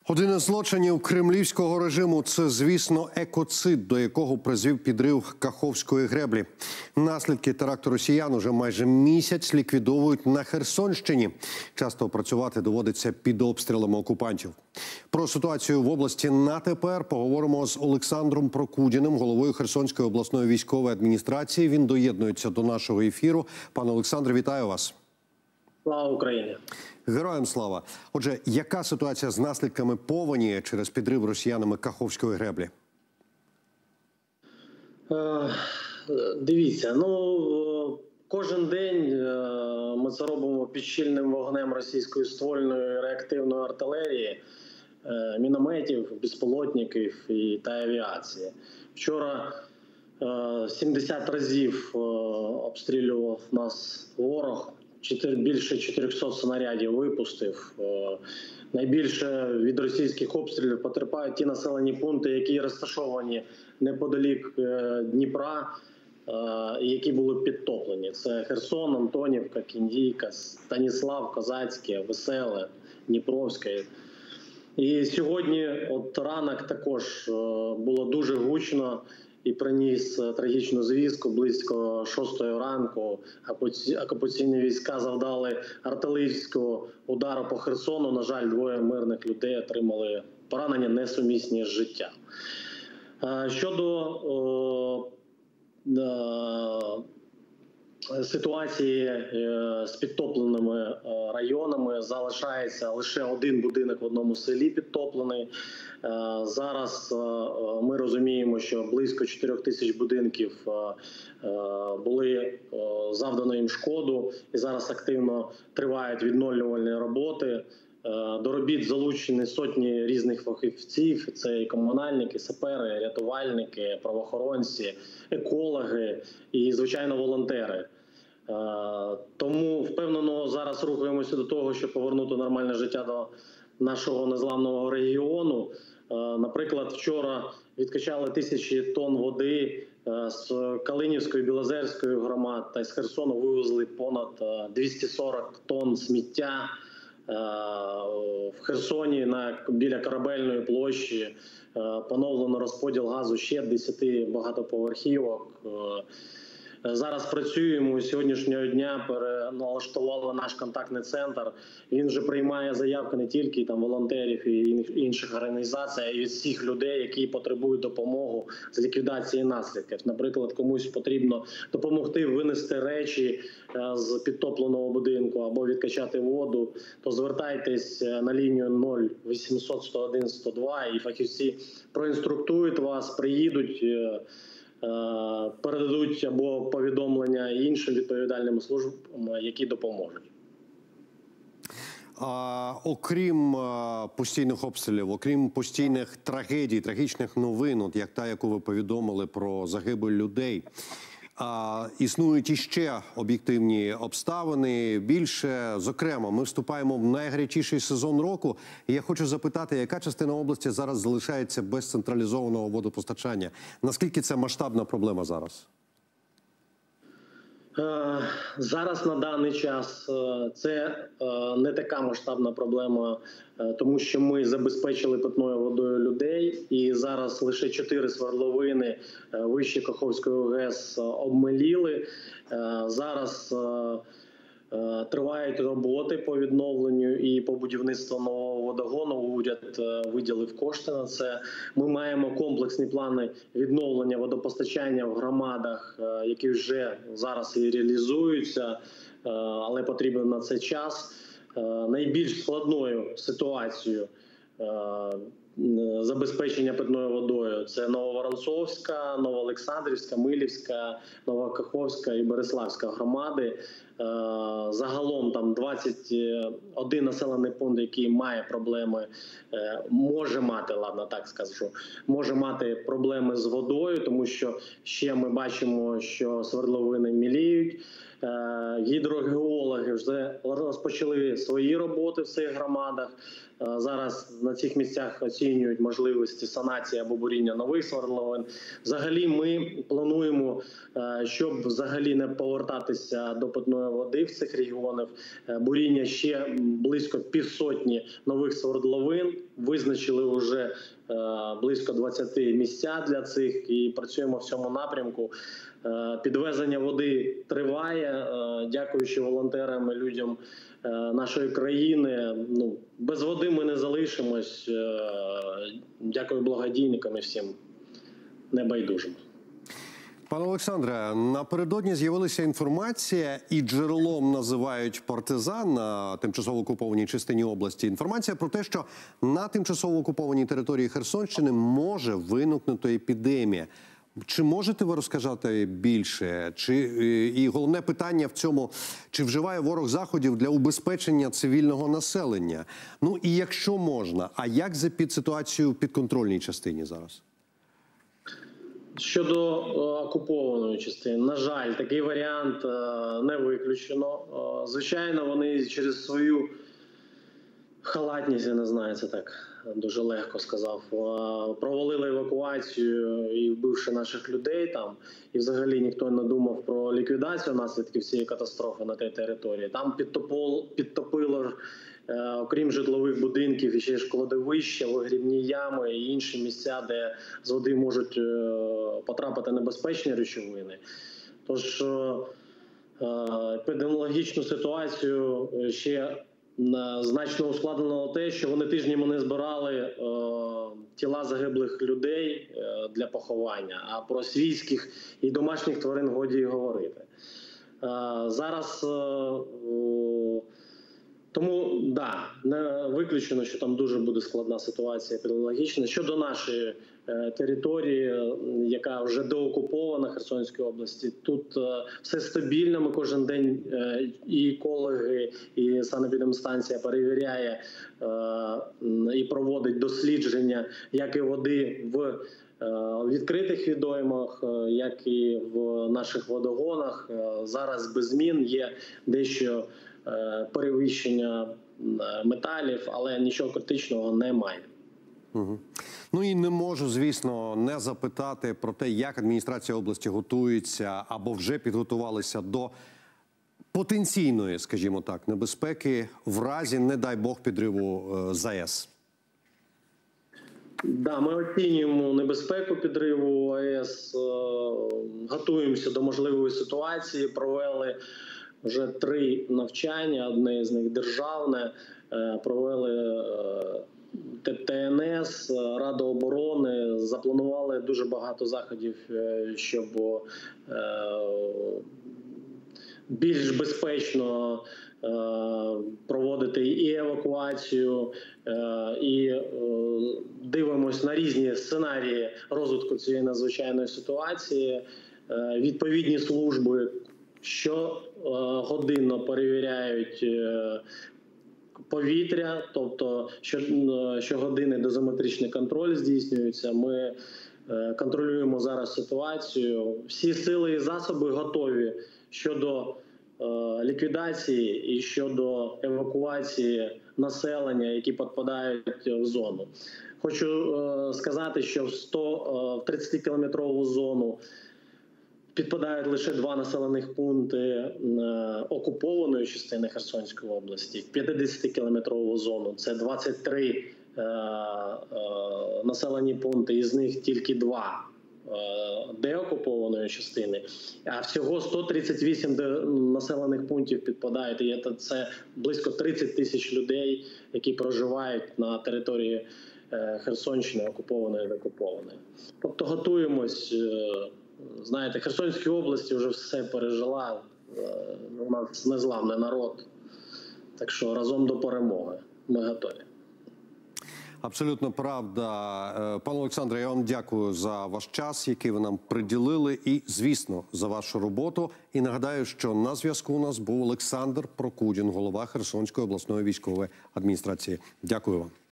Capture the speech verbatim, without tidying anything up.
Один із злочинів кремлівського режиму – це, звісно, екоцид, до якого призвів підрив Каховської греблі. Наслідки теракту росіян уже майже місяць ліквідовують на Херсонщині. Часто працювати доводиться під обстрілами окупантів. Про ситуацію в області на тепер поговоримо з Олександром Прокудіним, головою Херсонської обласної військової адміністрації. Він доєднується до нашого ефіру. Пане Олександре, вітаю вас. Слава Україні! Героям слава! Отже, яка ситуація з наслідками повені через підрив росіянами Каховської греблі? Е, дивіться, ну, кожен день ми це робимо під щільним вогнем російської ствольної реактивної артилерії, е, мінометів, безпілотників і та авіації. Вчора е, сімдесят разів е, обстрілював нас ворог. Більше чотирьохсот снарядів випустив. Найбільше від російських обстрілів потерпають ті населені пункти, які розташовані неподалік Дніпра, які були підтоплені. Це Херсон, Антонівка, Кіндійка, Станіслав, Козацьке, Веселе, Дніпровське. І сьогодні от ранок також було дуже гучно і приніс трагічну звістку. Близько шостої ранку окупаційні війська завдали артилерійського удару по Херсону. На жаль, двоє мирних людей отримали поранення несумісні з життям. Щодо ситуації з підтопленими районами, залишається лише один будинок в одному селі підтоплений. Зараз ми розуміємо, що близько чотирьох тисяч будинків були завдано їм шкоду, і зараз активно тривають відновлювальні роботи. До робіт залучені сотні різних фахівців. Це і комунальники, сапери, рятувальники, правоохоронці, екологи і, звичайно, волонтери. Тому впевнено зараз рухаємося до того, щоб повернути нормальне життя до нашого незламного регіону. Наприклад, вчора відкачали тисячі тонн води з Калинівської, Білозерської громад та з Херсону вивезли понад двісті сорок тонн сміття. В Херсоні на, біля Корабельної площі поновлено розподіл газу ще десяти багатоповерхівок. Зараз працюємо, сьогоднішнього дня переналаштували наш контактний центр. Він вже приймає заявки не тільки там волонтерів і інших організацій, а й від всіх людей, які потребують допомогу з ліквідації наслідків. Наприклад, комусь потрібно допомогти винести речі з підтопленого будинку або відкачати воду, то звертайтесь на лінію нуль вісімсот сто один сто два, і фахівці проінструктують вас, приїдуть, передадуть або повідомлення іншим відповідальним службам, які допоможуть. А, окрім а, постійних обстрілів, окрім постійних трагедій, трагічних новин, от як та, яку ви повідомили про загибель людей, а, існують іще об'єктивні обставини. Більше, зокрема, ми вступаємо в найгарячіший сезон року. І я хочу запитати, яка частина області зараз залишається без централізованого водопостачання? Наскільки це масштабна проблема зараз? Зараз на даний час це не така масштабна проблема, тому що ми забезпечили питною водою людей, і зараз лише чотири свердловини вище Каховської ГЕС обмеліли. Зараз тривають роботи по відновленню і по будівництву нового водогону. Уряд виділив кошти на це. Ми маємо комплексні плани відновлення водопостачання в громадах, які вже зараз і реалізуються, але потрібен на це час. Найбільш складною ситуацією забезпечення питною водою – це Нововоронцовська, Новоолександрівська, Милівська, Новокаховська і Береславська громади. Загалом там двадцять один населений пункт, який має проблеми, може мати, ладно, так скажу, може мати проблеми з водою, тому що ще ми бачимо, що свердловини міліють. Гідрогеологи вже розпочали свої роботи в цих громадах. Зараз на цих місцях оцінюють можливості санації або буріння нових свердловин. Взагалі ми плануємо, щоб взагалі не повертатися до питної питної води в цих регіонах, буріння ще близько півсотні нових свердловин, визначили вже близько двадцяти місця для цих і працюємо в цьому напрямку. Підвезення води триває, дякуючи волонтерам і людям нашої країни. Ну, без води ми не залишимось. Дякую благодійникам і всім небайдужим. Пане Олександре, напередодні з'явилася інформація, і джерелом називають партизан на тимчасово окупованій частині області. Інформація про те, що на тимчасово окупованій території Херсонщини може виникнути епідемія. Чи можете ви розказати більше? Чи, і головне питання в цьому, чи вживає ворог заходів для убезпечення цивільного населення? Ну і якщо можна, а як за під ситуацію в підконтрольній частині зараз? Щодо окупованої частини, на жаль, такий варіант не виключено. Звичайно, вони через свою халатність, я не знаю, це так дуже легко сказав, провалили евакуацію і вбивши наших людей там. І взагалі ніхто не думав про ліквідацію наслідків цієї катастрофи на тій території. Там підтопило, підтопило окрім житлових будинків, і ще ж кладовища, вигрібні ями і інші місця, де з води можуть потрапити небезпечні речовини. Тож епідеміологічну ситуацію ще значно ускладнено те, що вони тижнями не збирали е, тіла загиблих людей е, для поховання, а про свійських і домашніх тварин годі й говорити. Е, зараз е, е, тому, да, не виключено, що там дуже буде складна ситуація епідеміологічна. Щодо нашої е, території, яка вже деокупована Херсонської області, тут е, все стабільно. Ми кожен день е, і екологи, і санепідемстанція перевіряє е, і проводить дослідження, як і води в відкритих водоймах, як і в наших водогонах. Зараз без змін, є дещо перевищення металів, але нічого критичного немає. Угу. Ну і не можу, звісно, не запитати про те, як адміністрація області готується або вже підготувалися до потенційної, скажімо так, небезпеки в разі, не дай Бог, підриву ЗАЕС. Да, ми оцінюємо небезпеку підриву АЕС, готуємося до можливої ситуації, провели вже три навчання, одне з них державне, провели ТНС, Рада оборони, запланували дуже багато заходів, щоб більш безпечно проводити і евакуацію, і дивимося на різні сценарії розвитку цієї надзвичайної ситуації. Відповідні служби щогодинно перевіряють повітря, тобто щогодини дозиметричний контроль здійснюється. Ми контролюємо зараз ситуацію. Всі сили і засоби готові щодо ліквідації і щодо евакуації населення, які підпадають в зону. Хочу сказати, що в сто тридцятикілометрову зону підпадають лише два населених пункти окупованої частини Херсонської області. В п'ятдесятикілометрову зону це двадцять три населені пункти, із них тільки два деокупованої частини, а всього сто тридцять вісім населених пунктів підпадають, і це близько тридцять тисяч людей, які проживають на території Херсонщини, окупованої і деокупованої. Тобто готуємось. Знаєте, Херсонській області вже все пережила, у нас незламний народ, так що разом до перемоги ми готові. Абсолютно правда. Пане Олександре, я вам дякую за ваш час, який ви нам приділили, і, звісно, за вашу роботу. І нагадаю, що на зв'язку у нас був Олександр Прокудін, голова Херсонської обласної військової адміністрації. Дякую вам.